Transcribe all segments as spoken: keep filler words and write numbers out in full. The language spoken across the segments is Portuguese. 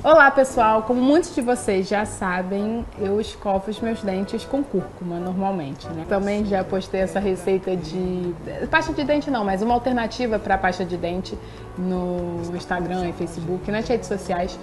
Olá pessoal, como muitos de vocês já sabem, eu escovo os meus dentes com cúrcuma normalmente, né? Também já postei essa receita de pasta de dente não, mas uma alternativa para pasta de dente no Instagram e Facebook, nas redes sociais.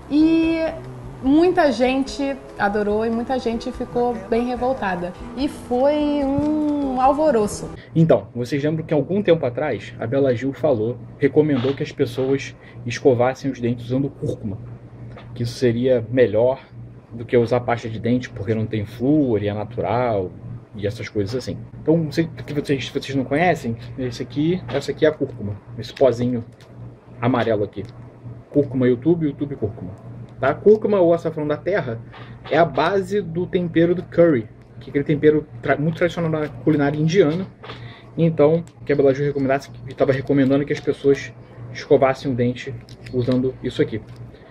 E muita gente adorou e muita gente ficou bem revoltada. E foi um alvoroço. Então, vocês lembram que algum tempo atrás a Bela Gil falou, recomendou que as pessoas escovassem os dentes usando cúrcuma. Que isso seria melhor do que usar pasta de dente porque não tem flúor e é natural e essas coisas assim. Então, se vocês, vocês não conhecem, esse aqui, essa aqui é a cúrcuma, esse pozinho amarelo aqui. Cúrcuma YouTube, YouTube cúrcuma. Tá? Cúrcuma ou açafrão da terra é a base do tempero do curry, que é aquele tempero tra muito tradicional da culinária indiana. Então, que a Bela Gil recomendasse, que estava recomendando que as pessoas escovassem o dente usando isso aqui.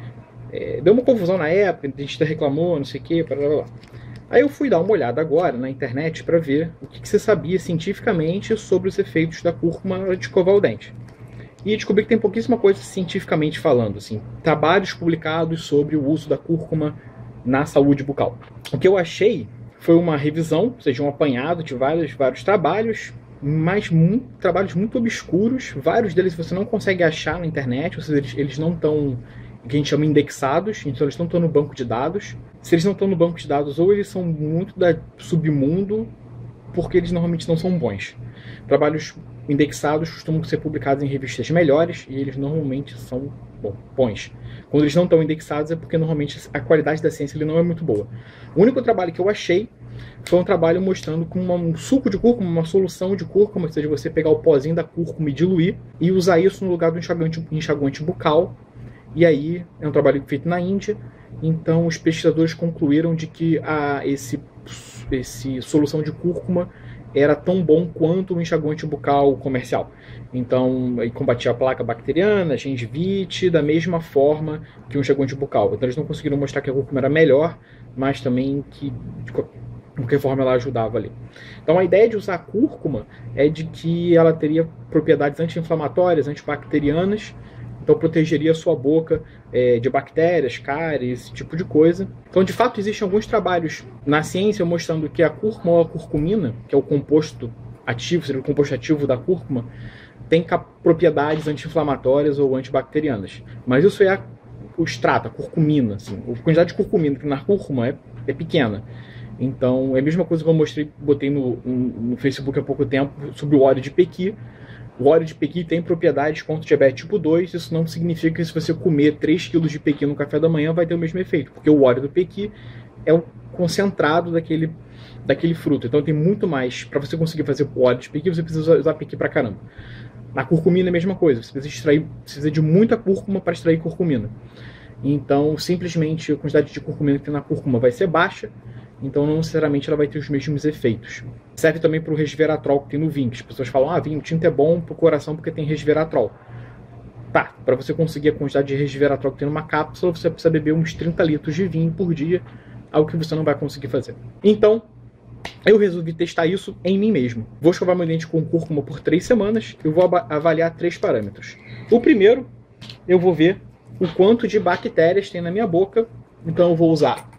É, deu uma confusão na época, a gente reclamou, não sei o que, blá, blá, blá. Aí eu fui dar uma olhada agora na internet para ver o que, que você sabia cientificamente sobre os efeitos da cúrcuma de escovar o dente. E descobri que tem pouquíssima coisa cientificamente falando, assim, trabalhos publicados sobre o uso da cúrcuma na saúde bucal. O que eu achei foi uma revisão, ou seja, um apanhado de vários, vários trabalhos, mas muito, trabalhos muito obscuros, vários deles você não consegue achar na internet, ou seja, eles, eles não estão, que a gente chama indexados, então eles não estão no banco de dados. Se eles não estão no banco de dados, ou eles são muito da submundo, porque eles normalmente não são bons. Trabalhos indexados costumam ser publicados em revistas melhores, e eles normalmente são bom, bons. Quando eles não estão indexados é porque normalmente a qualidade da ciência ele não é muito boa. O único trabalho que eu achei foi um trabalho mostrando com uma, um suco de cúrcuma, uma solução de cúrcuma, ou seja, você pegar o pozinho da cúrcuma e diluir, e usar isso no lugar do enxaguante, enxaguante bucal. E aí, é um trabalho feito na Índia, então os pesquisadores concluíram de que a, esse, esse solução de cúrcuma era tão bom quanto o enxaguante bucal comercial. Então, aí combatia a placa bacteriana, a gengivite, da mesma forma que o enxaguante bucal. Então, eles não conseguiram mostrar que a cúrcuma era melhor, mas também que, de qualquer forma, ela ajudava ali. Então, a ideia de usar a cúrcuma é de que ela teria propriedades anti-inflamatórias, antibacterianas, então protegeria a sua boca é, de bactérias, cáries, esse tipo de coisa. Então, de fato, existem alguns trabalhos na ciência mostrando que a cúrcuma ou a curcumina, que é o composto ativo, seria o composto ativo da cúrcuma, tem propriedades anti-inflamatórias ou antibacterianas. Mas isso é a, o extrato, a curcumina. Assim. A quantidade de curcumina que na cúrcuma é, é pequena. Então, é a mesma coisa que eu mostrei, botei no, no Facebook há pouco tempo sobre o óleo de pequi. O óleo de pequi tem propriedades contra o diabetes tipo dois, isso não significa que se você comer três quilos de pequi no café da manhã vai ter o mesmo efeito, porque o óleo do pequi é o concentrado daquele, daquele fruto. Então tem muito mais, para você conseguir fazer o óleo de pequi, você precisa usar pequi pra caramba. Na curcumina é a mesma coisa, você precisa, extrair, precisa de muita cúrcuma para extrair curcumina. Então simplesmente a quantidade de curcumina que tem na cúrcuma vai ser baixa, então não necessariamente ela vai ter os mesmos efeitos. Serve também para o resveratrol que tem no vinho. As pessoas falam, ah, vinho tinto é bom para o coração porque tem resveratrol. Tá, para você conseguir a quantidade de resveratrol que tem numa cápsula, você precisa beber uns trinta litros de vinho por dia, algo que você não vai conseguir fazer. Então, eu resolvi testar isso em mim mesmo. Vou escovar meu dente com cúrcuma por três semanas e vou avaliar três parâmetros. O primeiro, eu vou ver o quanto de bactérias tem na minha boca. Então eu vou usar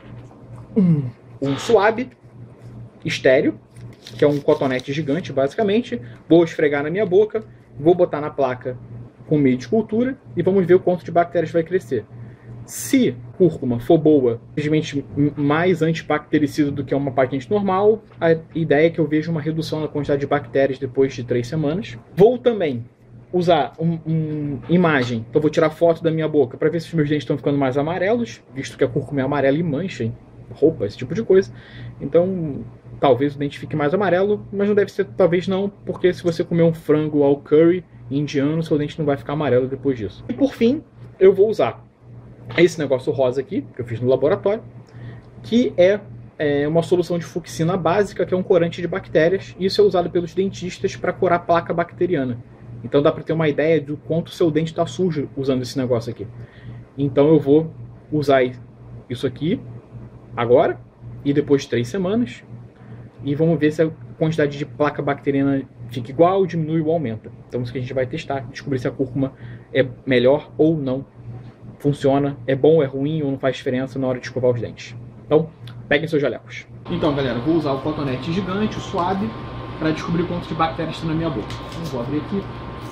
um, um suave estéreo, que é um cotonete gigante, basicamente. Vou esfregar na minha boca, vou botar na placa com meio de cultura e vamos ver o quanto de bactérias vai crescer. Se cúrcuma for boa, simplesmente mais antibactericida do que uma patente normal, a ideia é que eu veja uma redução na quantidade de bactérias depois de três semanas. Vou também usar uma um imagem, então vou tirar foto da minha boca para ver se os meus dentes estão ficando mais amarelos, visto que a cúrcuma é amarela e mancha em roupa, esse tipo de coisa. Então, talvez o dente fique mais amarelo, mas não deve ser, talvez não, porque se você comer um frango ao curry indiano, seu dente não vai ficar amarelo depois disso. E por fim, eu vou usar esse negócio rosa aqui, que eu fiz no laboratório, que é, é uma solução de fucsina básica, que é um corante de bactérias, e isso é usado pelos dentistas para curar placa bacteriana. Então dá para ter uma ideia do quanto o seu dente está sujo usando esse negócio aqui. Então eu vou usar isso aqui agora, e depois de três semanas, e vamos ver se a quantidade de placa bacteriana fica igual, diminui ou aumenta. Então isso que a gente vai testar, descobrir se a cúrcuma é melhor ou não funciona, é bom, é ruim ou não faz diferença na hora de escovar os dentes. Então, peguem seus jalecos. Então, galera, vou usar o cotonete gigante, o suave, para descobrir quanto de bactérias tem na minha boca. Então, vou abrir aqui.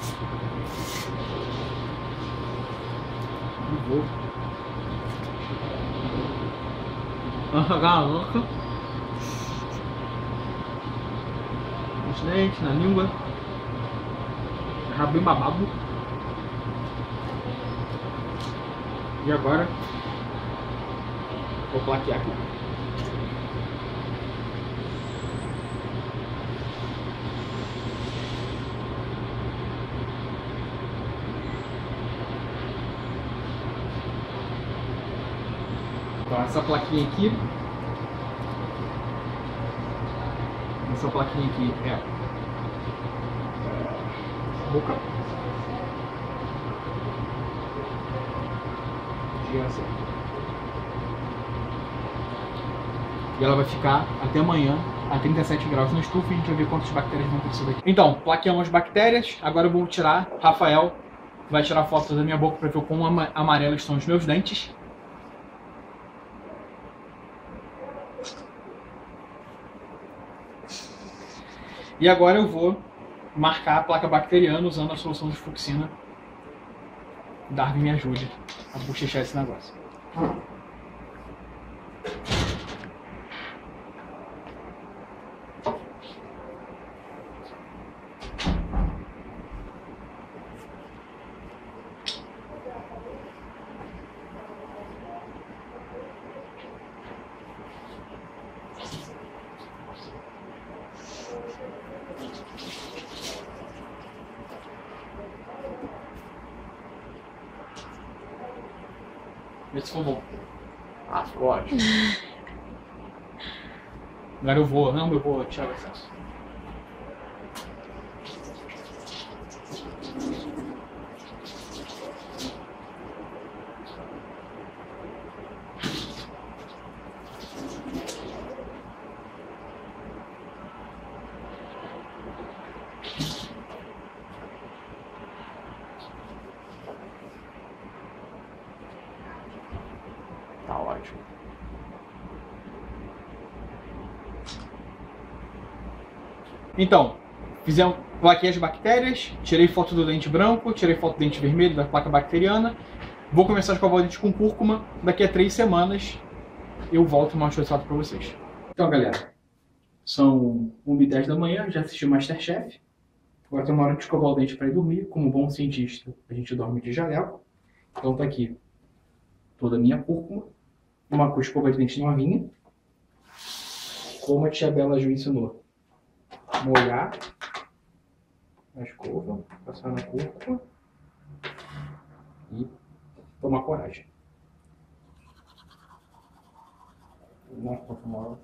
E vou arrancar a boca, nos dentes, na língua, já bem babado. E agora vou plaquear aqui. Então essa plaquinha aqui, essa plaquinha aqui é, é boca. E ela vai ficar até amanhã a trinta e sete graus na estufa e a gente vai ver quantas bactérias vão crescer daqui. Então, plaqueamos as bactérias, agora eu vou tirar, Rafael vai tirar fotos da minha boca para ver o quão amarelos estão os meus dentes. E agora eu vou marcar a placa bacteriana usando a solução de fucsina. Darwin me ajude a bochechar esse negócio. Vê se ficou bom. Ah, ficou ótimo. Agora eu vou, não, eu vou tirar o excesso. Tá ótimo. Então, fizemos, plaqueei as bactérias, tirei foto do dente branco, tirei foto do dente vermelho, da placa bacteriana. Vou começar a escovar o dente com cúrcuma. Daqui a três semanas eu volto e mostro o resultado pra vocês. Então, galera, são uma e dez da manhã, já assisti Masterchef. Agora tem uma hora de escovar o dente para ir dormir. Como bom cientista, a gente dorme de jaleco. Então tá aqui toda a minha cúrcuma. Uma escova de dente novinha. Como a tia Bela Ju ensinou. Molhar a escova, passar na cúrcuma e tomar coragem. Nossa, tô com mal.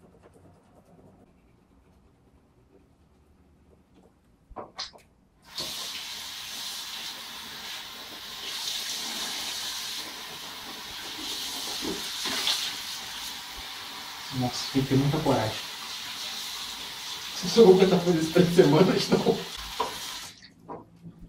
Nossa, tem que ter muita coragem. Se eu vou tentar fazer isso três semanas, não.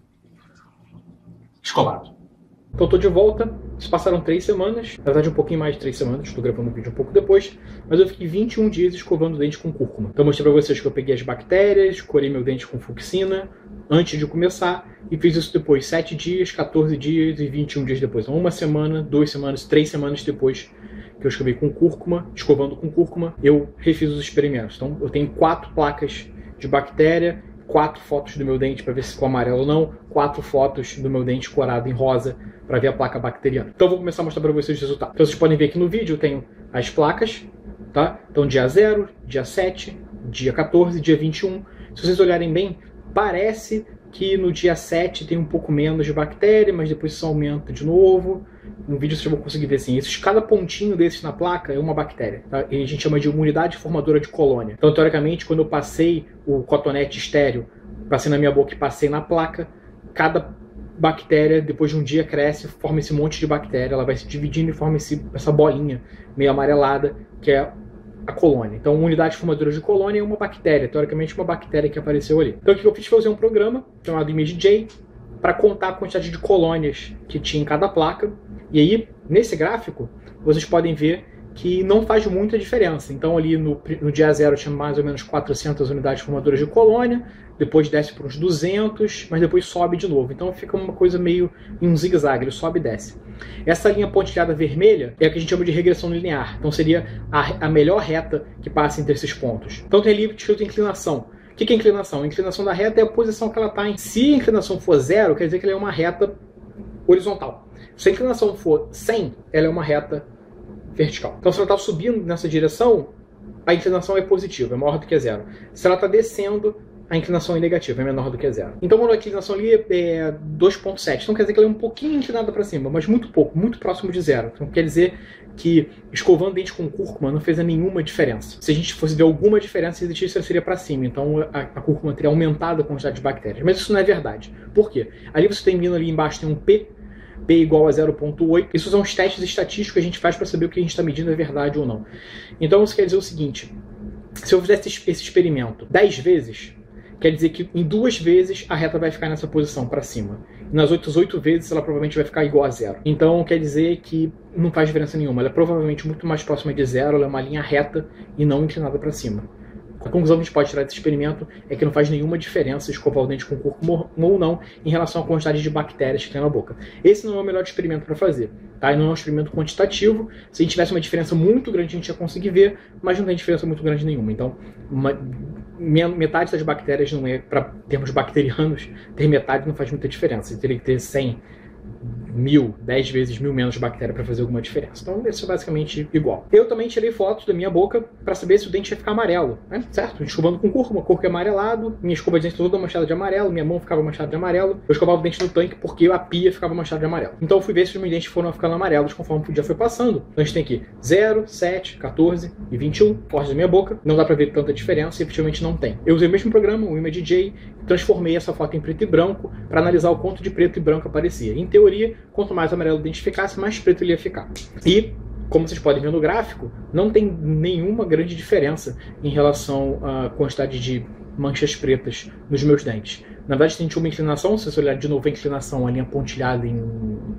Escovado. Então eu tô de volta. Se passaram três semanas. Na verdade, um pouquinho mais de três semanas. Estou gravando um vídeo um pouco depois. Mas eu fiquei vinte e um dias escovando o dente com cúrcuma. Então eu mostrei pra vocês que eu peguei as bactérias, corei meu dente com fucsina antes de começar. E fiz isso depois, sete dias, quatorze dias e vinte e um dias depois. Então, uma semana, duas semanas, três semanas depois que eu escovei com cúrcuma, escovando com cúrcuma, eu refiz os experimentos. Então eu tenho quatro placas de bactéria, quatro fotos do meu dente para ver se ficou amarelo ou não, quatro fotos do meu dente corado em rosa para ver a placa bacteriana. Então eu vou começar a mostrar para vocês os resultados. Então vocês podem ver aqui no vídeo, eu tenho as placas, tá? Então dia zero, dia sete, dia quatorze, dia vinte e um. Se vocês olharem bem, parece que no dia sete tem um pouco menos de bactéria, mas depois isso aumenta de novo. No vídeo vocês vão conseguir ver assim, esses, cada pontinho desses na placa é uma bactéria, tá? E a gente chama de unidade formadora de colônia. Então, teoricamente, quando eu passei o cotonete estéreo, passei na minha boca e passei na placa, cada bactéria, depois de um dia, cresce, forma esse monte de bactéria, ela vai se dividindo e forma esse, essa bolinha meio amarelada, que é a colônia. Então, unidade formadora de colônia é uma bactéria, teoricamente uma bactéria que apareceu ali. Então, o que eu fiz foi fazer um programa chamado ImageJ, para contar a quantidade de colônias que tinha em cada placa. E aí, nesse gráfico, vocês podem ver que não faz muita diferença. Então ali no, no dia zero tinha mais ou menos quatrocentas unidades formadoras de colônia, depois desce para uns duzentos, mas depois sobe de novo. Então fica uma coisa meio em um zigue-zague, ele sobe e desce. Essa linha pontilhada vermelha é a que a gente chama de regressão linear. Então seria a, a melhor reta que passa entre esses pontos. Então tem ali escrito inclinação. O que é inclinação? A inclinação da reta é a posição que ela está em. Se a inclinação for zero, quer dizer que ela é uma reta horizontal. Se a inclinação for cem, ela é uma reta vertical. Então, se ela está subindo nessa direção, a inclinação é positiva, é maior do que zero. Se ela está descendo, a inclinação é negativa, é menor do que zero. Então, quando a inclinação ali é dois ponto sete, então quer dizer que ela é um pouquinho inclinada para cima, mas muito pouco, muito próximo de zero. Então, quer dizer que escovando dente com cúrcuma não fez nenhuma diferença. Se a gente fosse ver alguma diferença, se existisse, seria para cima. Então, a, a cúrcuma teria aumentado a quantidade de bactérias. Mas isso não é verdade. Por quê? Ali você tem vindo ali embaixo, tem um P, P igual a zero ponto oito. Isso são os testes estatísticos que a gente faz para saber o que a gente está medindo é verdade ou não. Então isso quer dizer o seguinte: se eu fizesse esse experimento dez vezes, quer dizer que em duas vezes a reta vai ficar nessa posição para cima. E nas outras oito vezes ela provavelmente vai ficar igual a zero. Então quer dizer que não faz diferença nenhuma. Ela é provavelmente muito mais próxima de zero, ela é uma linha reta e não inclinada para cima. A conclusão que a gente pode tirar desse experimento é que não faz nenhuma diferença escovar o dente com cúrcuma ou não em relação à quantidade de bactérias que tem na boca. Esse não é o melhor experimento para fazer, tá? E não é um experimento quantitativo. Se a gente tivesse uma diferença muito grande, a gente ia conseguir ver, mas não tem diferença muito grande nenhuma. Então, uma, metade das bactérias não é, para termos bacterianos, ter metade não faz muita diferença. Você teria que ter cem, mil, dez vezes mil menos bactéria para fazer alguma diferença. Então, isso é basicamente igual. Eu também tirei fotos da minha boca para saber se o dente ia ficar amarelo, né? Certo? Escovando com cúrcuma, cor que é amarelado, minha escova de dente toda manchada de amarelo, minha mão ficava manchada de amarelo. Eu escovava o dente no tanque porque a pia ficava manchada de amarelo. Então, eu fui ver se os meus dentes foram ficando amarelos conforme o dia foi passando. Então, a gente tem aqui zero, sete, quatorze e vinte e um fotos da minha boca. Não dá para ver tanta diferença e efetivamente não tem. Eu usei o mesmo programa, o ImageJ, transformei essa foto em preto e branco para analisar o quanto de preto e branco aparecia. Em teoria, quanto mais amarelo o dente ficasse, mais preto ele ia ficar. E, como vocês podem ver no gráfico, não tem nenhuma grande diferença em relação à quantidade de manchas pretas nos meus dentes. Na verdade, tem uma inclinação, se você olhar de novo a inclinação, a linha pontilhada em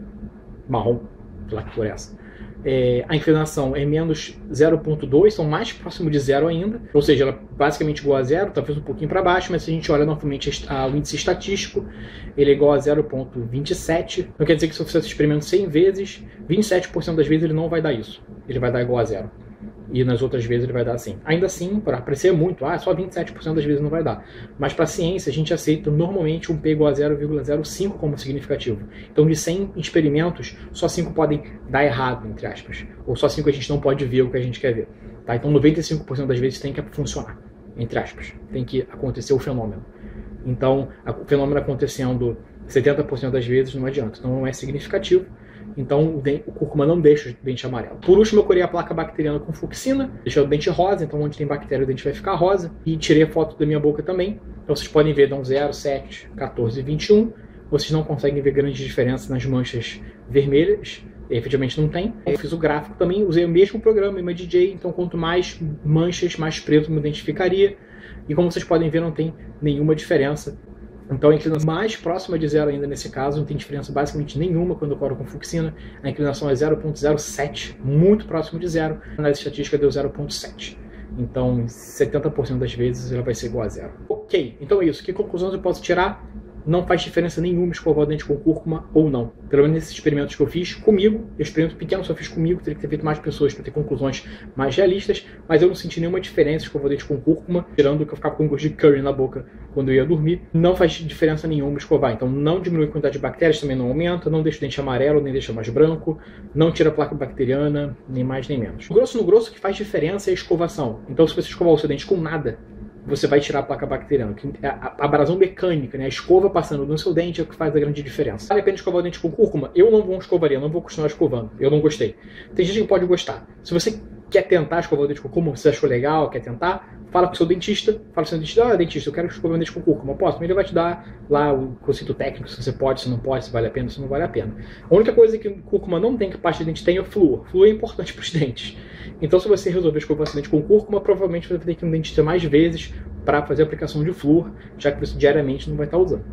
marrom, sei lá que cor é essa. É, a inclinação é menos zero ponto dois, são mais próximo de zero ainda, ou seja, ela é basicamente igual a zero, talvez um pouquinho para baixo, mas se a gente olha novamente o índice estatístico, ele é igual a zero ponto vinte e sete, então quer dizer que se eu fizer esse experimento cem vezes, vinte e sete por cento das vezes ele não vai dar isso, ele vai dar igual a zero. E nas outras vezes ele vai dar assim. Ainda assim, para parecer muito, ah, só vinte e sete por cento das vezes não vai dar. Mas para a ciência, a gente aceita normalmente um P igual a zero vírgula zero cinco como significativo. Então, de cem experimentos, só cinco podem dar errado, entre aspas. Ou só cinco a gente não pode ver o que a gente quer ver. Tá? Então, noventa e cinco por cento das vezes tem que funcionar, entre aspas. Tem que acontecer o fenômeno. Então, o fenômeno acontecendo setenta por cento das vezes não adianta. Então, não é significativo. Então o, dente, o cúrcuma não deixa o dente amarelo. Por último, eu curei a placa bacteriana com fucsina, deixei o dente rosa, então onde tem bactéria o dente vai ficar rosa. E tirei a foto da minha boca também. Então vocês podem ver, dão zero, sete, quatorze e vinte e um. Vocês não conseguem ver grande diferença nas manchas vermelhas. E, efetivamente não tem. Eu fiz o gráfico também, usei o mesmo programa, ImageJ, então quanto mais manchas, mais preto meu dente ficaria. E como vocês podem ver, não tem nenhuma diferença. Então a inclinação mais próxima de zero ainda nesse caso, não tem diferença basicamente nenhuma quando eu coro com fucsina. A inclinação é zero ponto zero sete, muito próximo de zero. A análise estatística deu zero ponto sete. Então, setenta por cento das vezes ela vai ser igual a zero. Ok, então é isso. Que conclusões eu posso tirar? Não faz diferença nenhuma escovar o dente com cúrcuma ou não. Pelo menos nesses experimentos que eu fiz comigo, eu experimento pequeno, só fiz comigo, teria que ter feito mais pessoas para ter conclusões mais realistas, mas eu não senti nenhuma diferença escovar o dente com cúrcuma, tirando que eu ficava com um gosto de curry na boca quando eu ia dormir. Não faz diferença nenhuma escovar, então não diminui a quantidade de bactérias, também não aumenta, não deixa o dente amarelo, nem deixa mais branco, não tira a placa bacteriana, nem mais nem menos. O grosso no grosso, o que faz diferença é a escovação. Então se você escovar o seu dente com nada, você vai tirar a placa bacteriana. A abrasão mecânica, né? A escova passando no seu dente é o que faz a grande diferença. Vale a pena escovar o dente com cúrcuma? Eu não vou escovaria, não vou continuar escovando. Eu não gostei. Tem gente que pode gostar. Se você quer tentar escovar o dente com cúrcuma, você achou legal, quer tentar, fala com o seu dentista, fala com o seu dentista, ah, dentista, eu quero escovar o dente com cúrcuma, posso? Ele vai te dar lá o conceito técnico, se você pode, se não pode, se vale a pena, se não vale a pena. A única coisa que cúrcuma não tem, que parte de dente tem, é o flúor. O flúor é importante para os dentes. Então, se você resolver escovar o seu dente com cúrcuma, provavelmente você vai ter que ir no dentista mais vezes para fazer a aplicação de flúor, já que você diariamente não vai estar usando.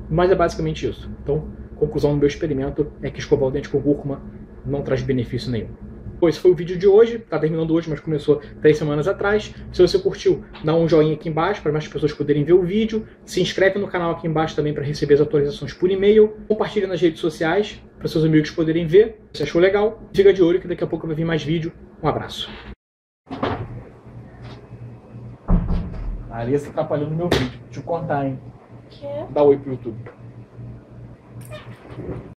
Mas é basicamente isso. Então, conclusão do meu experimento é que escovar o dente com cúrcuma não traz benefício nenhum. Bom, esse foi o vídeo de hoje, tá terminando hoje, mas começou três semanas atrás. Se você curtiu, dá um joinha aqui embaixo para mais pessoas poderem ver o vídeo. Se inscreve no canal aqui embaixo também para receber as atualizações por e-mail. Compartilha nas redes sociais para seus amigos poderem ver. Se achou legal, fica de olho que daqui a pouco vai vir mais vídeo. Um abraço. A Alessa atrapalhando meu vídeo. Deixa eu cortar, hein? Que? Dá oi pro YouTube.